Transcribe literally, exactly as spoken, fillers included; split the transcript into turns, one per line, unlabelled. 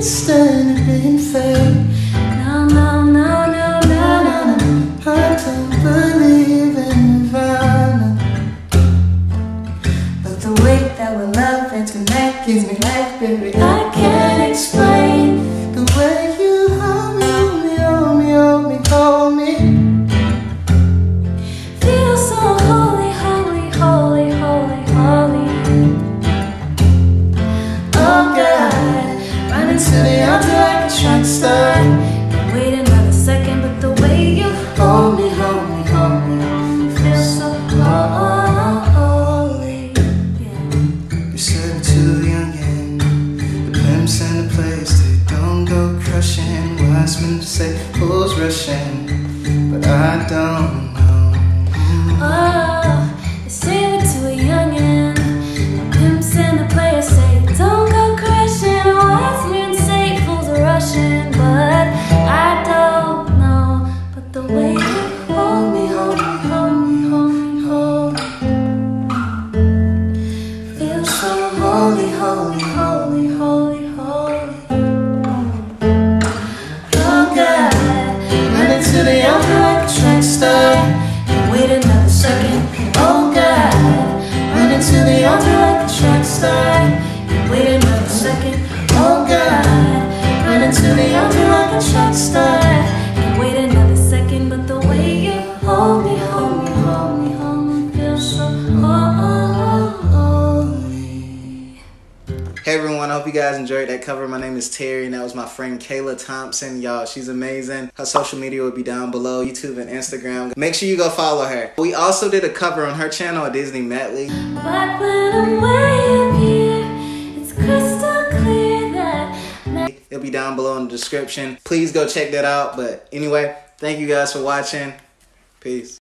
can't stand it being fake. No, no, no, no, no, no, no. I don't believe in Nirvana, but the way that we love and connect gives me life, baby. I can't explain the way you hold me, hold me, hold me, hold me, hold me. Feel so holy, holy, holy, holy, holy. Oh God, run into the altar like a track star. Can't wait another second, but the way you hold me, hold me, hold me, hold me, feel so holy. Yeah. You said we're too young and the pimps and the players, they don't go crushing. Wise men say who's rushing, but I don't know.
Oh, they say we're too young and the pimps and the players say don't go crashing. Wise men say fools are rushing, but I don't know. But the way you hold me, hold me, hold me, hold me, hold me, feel so holy, holy, holy, holy, holy.
Oh God, run into the altar like a track star. Can't wait another second. Oh God, run into the altar like a track star. Can't wait another second. Oh God, run into the altar like a track star.
Can't wait another second, but the way you hold me, hold me, hold me, hold me, feel so holy.
Hey everyone, I hope you guys enjoyed that cover. My name is Terry and that was my friend Kayla Thompson. Y'all, she's amazing. Her social media will be down below, YouTube and Instagram. Make sure you go follow her. We also did a cover on her channel, a Disney medley.
But when I'm way up here, it's crystal clear that
It'll be down below in the description. Please go check that out. But anyway, thank you guys for watching. Peace.